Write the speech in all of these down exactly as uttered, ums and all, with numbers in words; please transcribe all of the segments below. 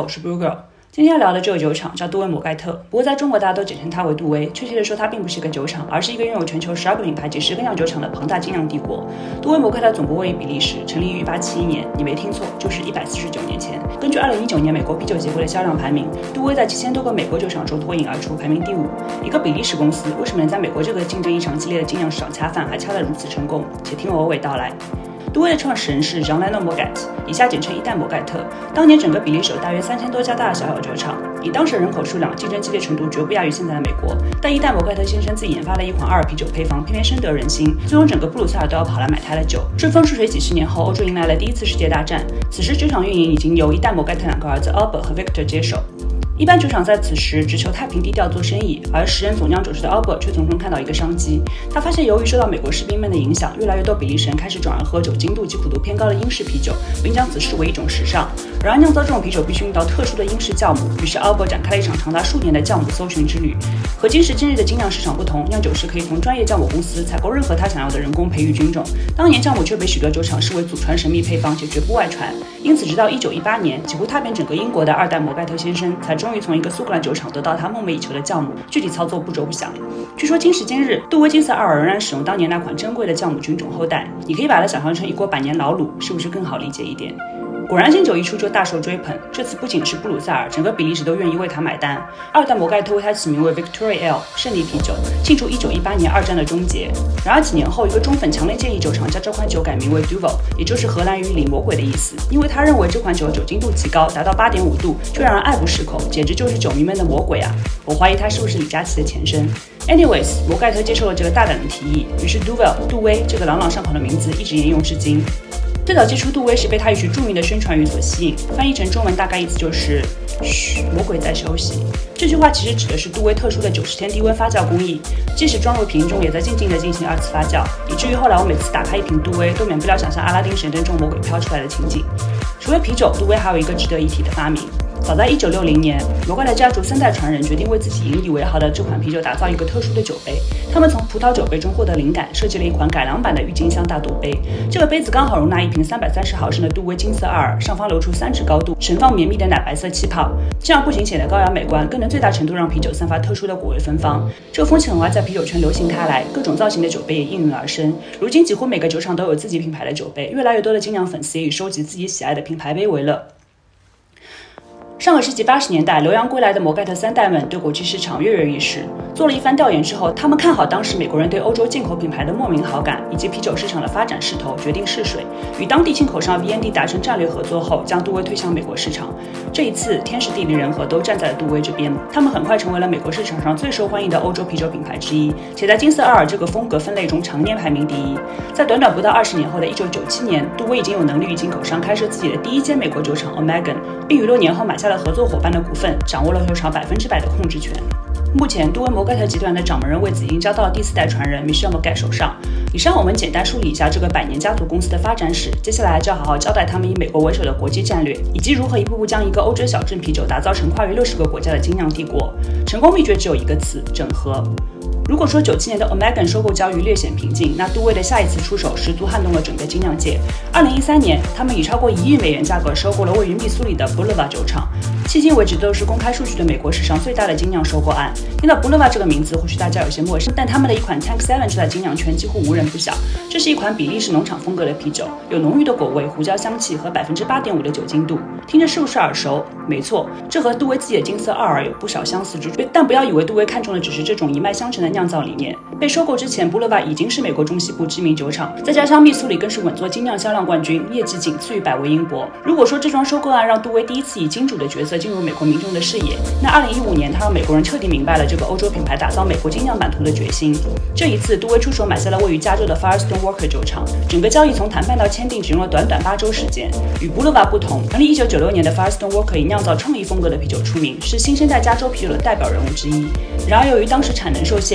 我是 Blue Girl。今天要聊的这个酒厂叫杜威摩盖特，不过在中国大家都简称它为杜威。确切的说，它并不是一个酒厂，而是一个拥有全球十二个品牌及十个酿酒厂的庞大精酿帝国。杜威摩盖特总部位于比利时，成立于一八七一年，你没听错，就是一百四十九年前。根据二零一九年美国啤酒协会的销量排名，杜威在七千多个美国酒厂中脱颖而出，排名第五。一个比利时公司为什么能在美国这个竞争异常激烈的精酿市场恰饭，还恰得如此成功？且听我娓娓道来。杜威的创始人是 Firestone Walker， 以下简称一代摩盖特。当年整个比利时有大约三千多家大大小小酒厂，以当时的人口数量，竞争激烈程度绝不亚于现在的美国。但一代摩盖特先生自己研发了一款二啤酒配方，偏偏深得人心，最终整个布鲁塞尔都要跑来买他的酒。顺风顺水几十年后，欧洲迎来了第一次世界大战。此时酒厂运营已经由一代摩盖特两个儿子 Albert 和 Victor 接手。一般酒厂在此时只求太平低调做生意，而时任总酿酒师的 Albert 却从中看到一个商机。他发现，由于受到美国士兵们的影响，越来越多比利时人开始转而喝酒精度及苦度偏高的英式啤酒，并将此视为一种时尚。然而，酿造这种啤酒必须用到特殊的英式酵母，于是 Albert 展开了一场长达数年的酵母搜寻之旅。和今时今日的精酿市场不同，酿酒师可以从专业酵母公司采购任何他想要的人工培育菌种。当年酵母却被许多酒厂视为祖传神秘配方，且绝不外传。因此，直到一九一八年，几乎踏遍整个英国的二代摩盖特先生，才终于从一个苏格兰酒厂得到他梦寐以求的酵母，具体操作步骤不详。据说今时今日，杜威金色二仍然使用当年那款珍贵的酵母菌种后代，你可以把它想象成一锅百年老卤，是不是更好理解一点？果然新酒一出就大受追捧，这次不仅是布鲁塞尔，整个比利时都愿意为它买单。二代摩盖特为它起名为 Victory Ale 胜利啤酒，庆祝一九一八年二战的终结。然而几年后，一个忠粉强烈建议酒厂将这款酒改名为 Duvel， 也就是荷兰语里魔鬼的意思，因为他认为这款酒酒精度极高，达到 八点五度，却让人爱不释口，简直就是酒迷们的魔鬼啊！我怀疑它是不是李佳琦的前身。Anyways， 摩盖特接受了这个大胆的提议，于是 Duvel 杜威这个朗朗上口的名字一直沿用至今。最早接触杜威时被他一句著名的宣传语所吸引，翻译成中文大概意思就是“嘘，魔鬼在休息”。这句话其实指的是杜威特殊的九十天低温发酵工艺，即使装入瓶中，也在静静地进行二次发酵，以至于后来我每次打开一瓶杜威，都免不了想象阿拉丁神灯中魔鬼飘出来的情景。除了啤酒，杜威还有一个值得一提的发明。早在一九六零年，摩盖特家族三代传人决定为自己引以为豪的这款啤酒打造一个特殊的酒杯。他们从葡萄酒杯中获得灵感，设计了一款改良版的郁金香大肚杯。这个杯子刚好容纳一瓶三百三十毫升的杜威金色二，上方留出三尺高度，盛放绵密的奶白色气泡，这样不仅显得高雅美观，更能最大程度让啤酒散发特殊的果味芬芳。这个风气很快在啤酒圈流行开来，各种造型的酒杯也应运而生。如今几乎每个酒厂都有自己品牌的酒杯，越来越多的精酿粉丝也以收集自己喜爱的品牌杯为乐。上个世纪八十年代，留洋归来的摩盖特三代们对国际市场跃跃欲试。做了一番调研之后，他们看好当时美国人对欧洲进口品牌的莫名好感，以及啤酒市场的发展势头，决定试水，与当地进口商 V N D 达成战略合作后，将杜威推向美国市场。这一次，天时地利人和都站在了杜威这边，他们很快成为了美国市场上最受欢迎的欧洲啤酒品牌之一，且在金色二这个风格分类中常年排名第一。在短短不到二十年后的一九九七年，杜威已经有能力与进口商开设自己的第一间美国酒厂 Omegan， 并于六年后买下了合作伙伴的股份，掌握了酒厂百分之百的控制权。目前，杜威摩盖特集团的掌门人位子已经交到了第四代传人 Michel Mourgat 手上。以上我们简单梳理一下这个百年家族公司的发展史，接下来就要好好交代他们以美国为首的国际战略，以及如何一步步将一个欧洲小镇啤酒打造成跨越六十个国家的精酿帝国。成功秘诀只有一个词：整合。如果说九七年的 Omegan 收购交易略显平静，那杜威的下一次出手十足撼动了整个精酿界。二零一三年，他们以超过一亿美元价格收购了位于密苏里的 Boulevard 酒厂，迄今为止都是公开数据的美国史上最大的精酿收购案。听到 Boulevard 这个名字，或许大家有些陌生，但他们的一款 Tank 七就在精酿圈几乎无人不晓。这是一款比利时农场风格的啤酒，有浓郁的果味、胡椒香气和 百分之八点五 的酒精度。听着是不是耳熟？没错，这和杜威自己的金色二有不少相似之处，但不要以为杜威看中的只是这种一脉相承的酿造理念。被收购之前 Boulevard 已经是美国中西部知名酒厂，再加上密苏里更是稳坐精酿销量冠军，业绩仅次于百威英博。如果说这桩收购案让杜威第一次以金主的角色进入美国民众的视野，那二零一五年他让美国人彻底明白了这个欧洲品牌打造美国精酿版图的决心。这一次，杜威出手买下了位于加州的 Firestone Walker 酒厂，整个交易从谈判到签订只用了短短八周时间。与 Boulevard 不同，成立一九九六年的 Firestone Walker 以酿造创意风格的啤酒出名，是新生代加州啤酒的代表人物之一。然而，由于当时产能受限，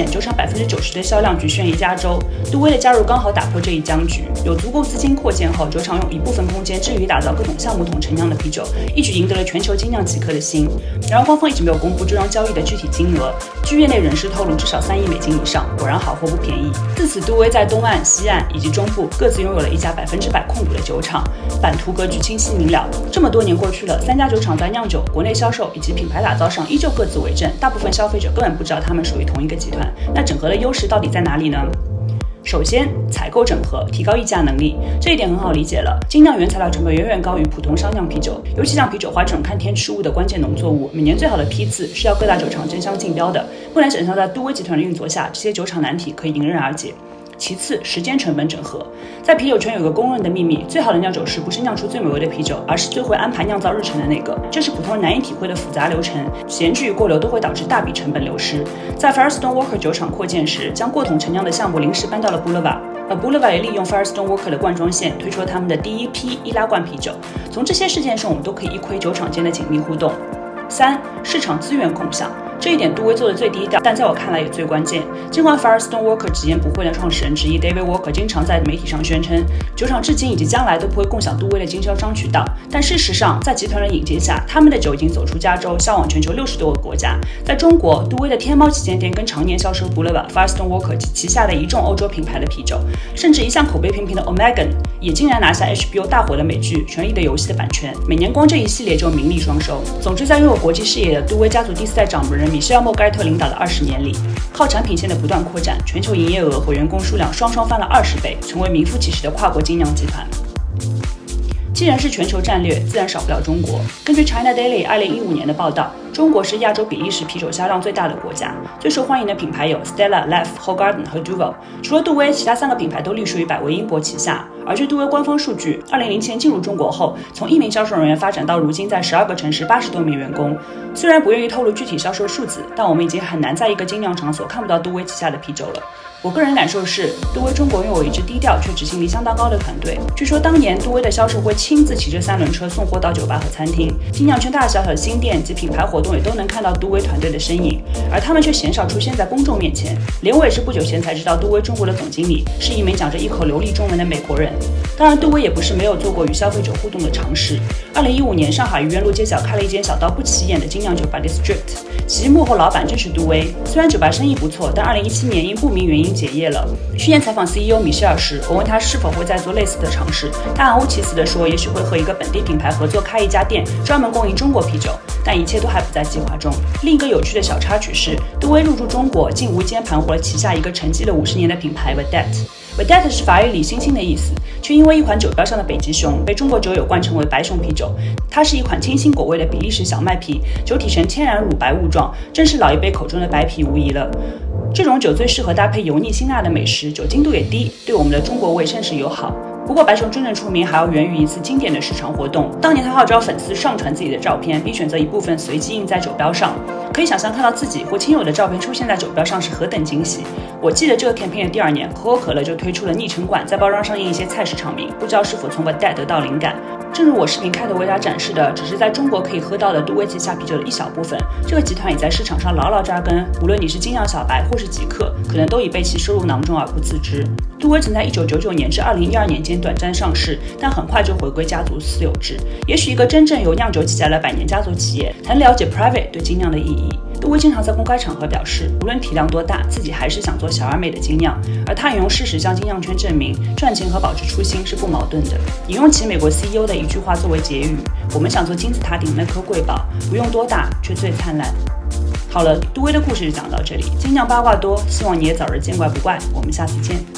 酒厂百分之九十的销量局限于加州。杜威的加入刚好打破这一僵局，有足够资金扩建后，酒厂用一部分空间致力于打造各种橡木桶陈酿的啤酒，一举赢得了全球精酿极客的心。然而，官方一直没有公布这桩交易的具体金额，据业内人士透露，至少三亿美金以上。果然好货不便宜。自此，杜威在东岸、西岸以及中部各自拥有了一家百分之百控股的酒厂，版图格局清晰明了。这么多年过去了，三家酒厂在酿酒、国内销售以及品牌打造上依旧各自为政，大部分消费者根本不知道他们属于同一个集团。那整合的优势到底在哪里呢？首先，采购整合，提高议价能力，这一点很好理解了。精酿原材料成本远远高于普通商酿啤酒，尤其像啤酒花这种看天吃物的关键农作物，每年最好的批次是要各大酒厂争相竞标的。不难想象，在杜威集团的运作下，这些酒厂难题可以迎刃而解。其次，时间成本整合。在啤酒圈有个公认的秘密，最好的酿酒师不是酿出最美味的啤酒，而是最会安排酿造日程的那个。这是普通人难以体会的复杂流程，闲置与过流都会导致大笔成本流失。在 Firestone Walker 酒厂扩建时，将过桶陈酿的项目临时搬到了 Boulevard， 而 Boulevard 也利用 Firestone Walker 的罐装线推出了他们的第一批易拉罐啤酒。从这些事件上，我们都可以一窥酒厂间的紧密互动。三、市场资源共享。这一点杜威做的最低调，但在我看来也最关键。尽管 Firestone Walker 直言不讳的创始人之一 Duvel Moortgat 经常在媒体上宣称，酒厂至今以及将来都不会共享杜威的经销商渠道，但事实上，在集团的引荐下，他们的酒已经走出加州，销往全球六十多个国家。在中国，杜威的天猫旗舰店跟常年销售 Boulevard、Firestone Walker 及旗下的一众欧洲品牌的啤酒，甚至一向口碑平平的 Omega 也竟然拿下 H B O 大火的美剧《权力的游戏》的版权，每年光这一系列就名利双收。总之，在拥有国际视野的杜威家族第四代掌门人米歇尔·莫盖特领导的二十年里，靠产品线的不断扩展，全球营业额和员工数量双双翻了二十倍，成为名副其实的跨国精酿集团。既然是全球战略，自然少不了中国。根据 China Daily 二零一五年的报道，中国是亚洲比利时啤酒销量最大的国家，最受欢迎的品牌有 Stella、Lef、Hoegaarden 和 Duvel。除了杜威，其他三个品牌都隶属于百威英博旗下。而据杜威官方数据，二零零七年进入中国后，从一名销售人员发展到如今在十二个城市八十多名员工。虽然不愿意透露具体销售数字，但我们已经很难在一个精酿场所看不到杜威旗下的啤酒了。我个人感受是，杜威中国拥有一支低调却执行力相当高的团队。据说当年杜威的销售会亲自骑着三轮车送货到酒吧和餐厅，精酿圈大大小小的新店及品牌活动也都能看到杜威团队的身影，而他们却鲜少出现在公众面前。连我也是不久前才知道，杜威中国的总经理是一名讲着一口流利中文的美国人。当然，杜威也不是没有做过与消费者互动的尝试。二零一五年，上海愚园路街角开了一间小到不起眼的精酿酒吧 District， 其幕后老板正是杜威。虽然酒吧生意不错，但二零一七年因不明原因结业了。去年采访 C E O 米歇尔时，我问他是否会再做类似的尝试，他含糊其辞地说，也许会和一个本地品牌合作开一家店，专门供应中国啤酒，但一切都还不在计划中。另一个有趣的小插曲是，杜威入驻中国，竟无间盘活了旗下一个沉寂了五十年的品牌 Vedette。Vedette 是法语里星星的意思，却因为一款酒标上的北极熊被中国酒友冠称为白熊啤酒。它是一款清新果味的比利时小麦啤，酒体呈天然乳白雾状，正是老一辈口中的白啤无疑了。这种酒最适合搭配油腻辛辣的美食，酒精度也低，对我们的中国胃甚是友好。不过白熊真正出名还要源于一次经典的市场活动，当年他号召粉丝上传自己的照片，并选择一部分随机印在酒标上。可以想象看到自己或亲友的照片出现在酒标上是何等惊喜。我记得这个 campaign 的第二年，可口可乐就推出了昵称罐，在包装上印一些菜市场名，不知道是否从 Vedette 得到灵感。正如我视频开头为大家展示的，只是在中国可以喝到的杜威旗下啤酒的一小部分，这个集团也在市场上牢牢扎根，无论你是精酿小白或是极客，可能都已被其收入囊中而不自知。杜威曾在一九九九年至二零一二年间短暂上市，但很快就回归家族私有制。也许一个真正由酿酒起家的百年家族企业，才能了解 private 对精酿的意义。杜威经常在公开场合表示，无论体量多大，自己还是想做小而美的精酿，而他也用事实向精酿圈证明，赚钱和保持初心是不矛盾的。引用其美国 C E O 的一句话作为结语：我们想做金字塔顶那颗瑰宝，不用多大，却最灿烂。好了，杜威的故事就讲到这里，精酿八卦多，希望你也早日见怪不怪。我们下次见。